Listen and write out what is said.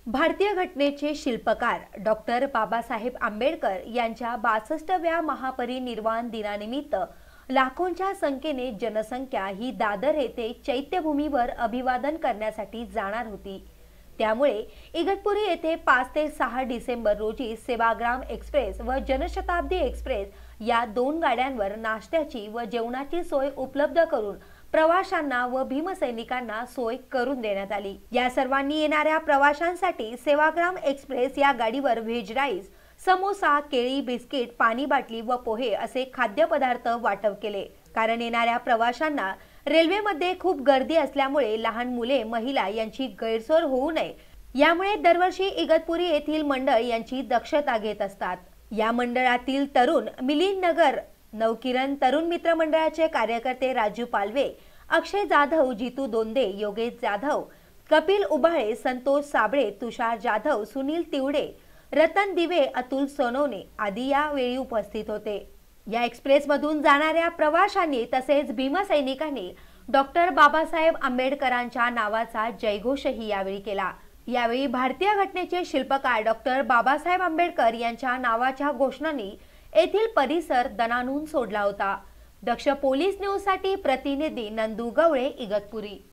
भारतीय घटनेचे शिल्पकार डॉक्टर बाबासाहेब आंबेडकर यांच्या 62व्या महापरिनिर्वाण दिनानिमित्त लाखोंच्या संख्येने जनसंख्या ही दादर येथे चैत्यभूमीवर अभिवादन करण्यासाठी जाणार होती। त्यामुळे इगतपुरी येथे 5 ते 6 डिसेंबर रोजी सेवाग्राम एक्सप्रेस व जनशताब्दी एक्सप्रेस या दोन गाड्यांवर नाश्त्याची व जेवणाची सोय उपलब्ध करून प्रवाशांना व भीमसैनिकांना सोय करून देण्यात आली। या सर्वांनी येणाऱ्या प्रवाशांसाठी सेवाग्राम एक्सप्रेस या गाडीवर व्हेज राईस, समोसा, केळी, बिस्किट, पाणी बाटली व पोहे असे खाद्यपदार्थ वाटप केले। कारण येणाऱ्या प्रवाशांना रेल्वेमध्ये खूप गर्दी असल्यामुळे लहान मुले, महिला यांची गैरसोय होऊ नये यामुळे दरवर्षी इगतपुरी येथील मंडळ यांची दक्षता घेत असतात। या मंडळातील तरुण मिलिंद नगर, नवकिरण तरुण मित्र मंडळाचे कार्यकर्ते राजू पालवे, अक्षय जाधव, जितू दोंदे, योगेश जाधव, कपिल उबाळे, संतोष साबळे, तुषार जाधव, सुनील तिवडे, रतन दिवे, अतुल सोनवणे आदी यावेळी उपस्थित होते। या एक्सप्रेस मधून जाणाऱ्या प्रवाशांनी तसेच भीमसैनिकांनी डॉक्टर बाबासाहेब आंबेडकरांच्या नावाचा जयघोषही यावेळी केला। यावेळी भारतीय घटनेचे शिल्पकार डॉक्टर बाबासाहेब आंबेडकर यांच्या नावाच्या घोषणांनी येथील परिसर दणाणून सोडला होता। दक्ष पोलीस न्यूज साठी प्रतिनिधी नंदू गवळे, इगतपुरी।